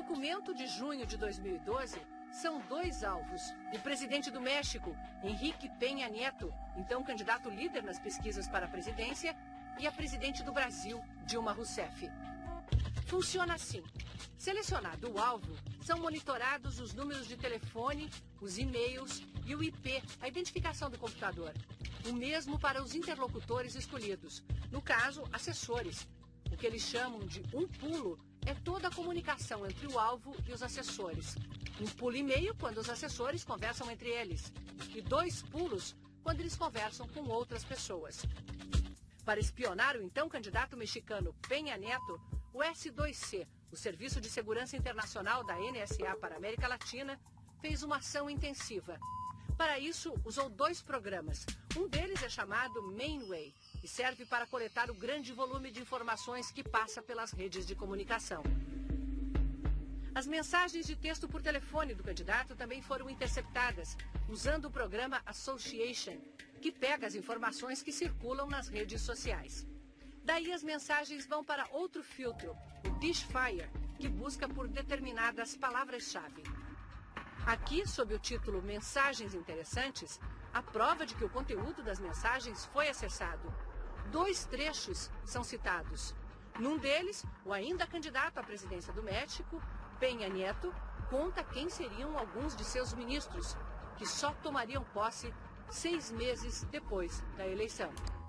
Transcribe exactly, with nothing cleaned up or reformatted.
documento de junho de dois mil e doze, são dois alvos. O presidente do México, Enrique Peña Nieto, então candidato líder nas pesquisas para a presidência, e a presidente do Brasil, Dilma Rousseff. Funciona assim. Selecionado o alvo, são monitorados os números de telefone, os e-mails e o I P, a identificação do computador. O mesmo para os interlocutores escolhidos, no caso, assessores. O que eles chamam de um pulo é toda a comunicação entre o alvo e os assessores. Um pulo e meio quando os assessores conversam entre eles. E dois pulos quando eles conversam com outras pessoas. Para espionar o então candidato mexicano Peña Nieto, o S dois C, o Serviço de Segurança Internacional da N S A para a América Latina, fez uma ação intensiva. Para isso, usou dois programas. Um deles é chamado Mainway e serve para coletar o grande volume de informações que passa pelas redes de comunicação. As mensagens de texto por telefone do candidato também foram interceptadas, usando o programa Association, que pega as informações que circulam nas redes sociais. Daí as mensagens vão para outro filtro, o Dishfire, que busca por determinadas palavras-chave. Aqui, sob o título Mensagens Interessantes, a prova de que o conteúdo das mensagens foi acessado. Dois trechos são citados. Num deles, o ainda candidato à presidência do México, Peña Nieto, conta quem seriam alguns de seus ministros, que só tomariam posse seis meses depois da eleição.